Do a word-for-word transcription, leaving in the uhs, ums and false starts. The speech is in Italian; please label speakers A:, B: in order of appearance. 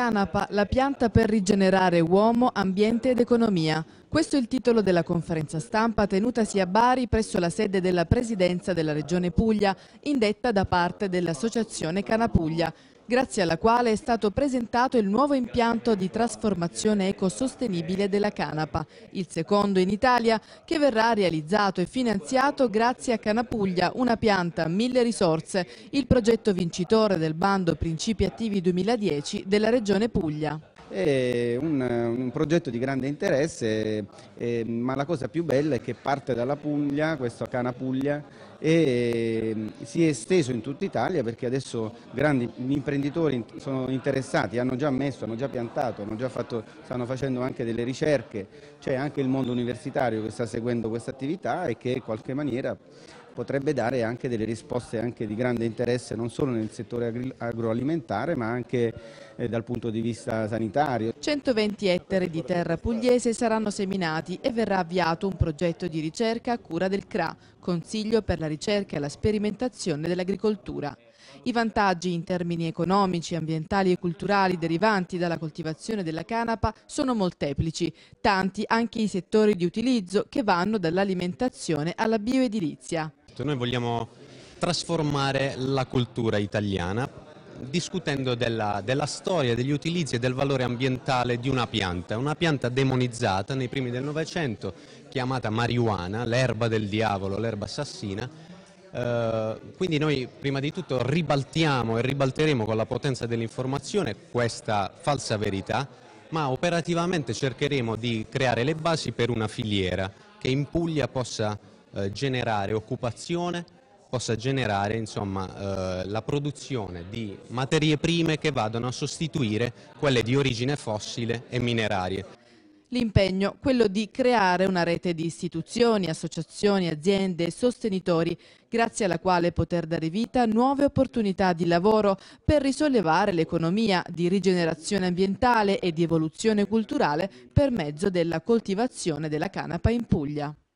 A: Canapa, la pianta per rigenerare uomo, ambiente ed economia. Questo è il titolo della conferenza stampa tenutasi a Bari presso la sede della Presidenza della Regione Puglia, indetta da parte dell'Associazione Canapuglia, grazie alla quale è stato presentato il nuovo impianto di trasformazione ecosostenibile della canapa, il secondo in Italia, che verrà realizzato e finanziato grazie a Canapuglia, una pianta a mille risorse, il progetto vincitore del bando Principi Attivi duemiladieci della Regione Puglia.
B: È un, un progetto di grande interesse, eh, ma la cosa più bella è che parte dalla Puglia, questo Canapuglia, e eh, si è esteso in tutta Italia, perché adesso grandi imprenditori sono interessati, hanno già messo, hanno già piantato, hanno già fatto, stanno facendo anche delle ricerche, c'è anche il mondo universitario che sta seguendo questa attività e che in qualche maniera potrebbe dare anche delle risposte anche di grande interesse non solo nel settore agroalimentare ma anche eh, dal punto di vista sanitario.
A: centoventi ettari di terra pugliese saranno seminati e verrà avviato un progetto di ricerca a cura del C R A, Consiglio per la ricerca e la sperimentazione dell'agricoltura. I vantaggi in termini economici, ambientali e culturali derivanti dalla coltivazione della canapa sono molteplici, tanti anche i settori di utilizzo che vanno dall'alimentazione alla bioedilizia.
C: Noi vogliamo trasformare la cultura italiana discutendo della, della storia, degli utilizzi e del valore ambientale di una pianta, una pianta demonizzata nei primi del Novecento, chiamata marijuana, l'erba del diavolo, l'erba assassina. Uh, quindi noi prima di tutto ribaltiamo e ribalteremo con la potenza dell'informazione questa falsa verità, ma operativamente cercheremo di creare le basi per una filiera che in Puglia possa uh, generare occupazione, possa generare insomma, uh, la produzione di materie prime che vadano a sostituire quelle di origine fossile e minerarie.
A: L'impegno, quello di creare una rete di istituzioni, associazioni, aziende e sostenitori, grazie alla quale poter dare vita a nuove opportunità di lavoro per risollevare l'economia di rigenerazione ambientale e di evoluzione culturale per mezzo della coltivazione della canapa in Puglia.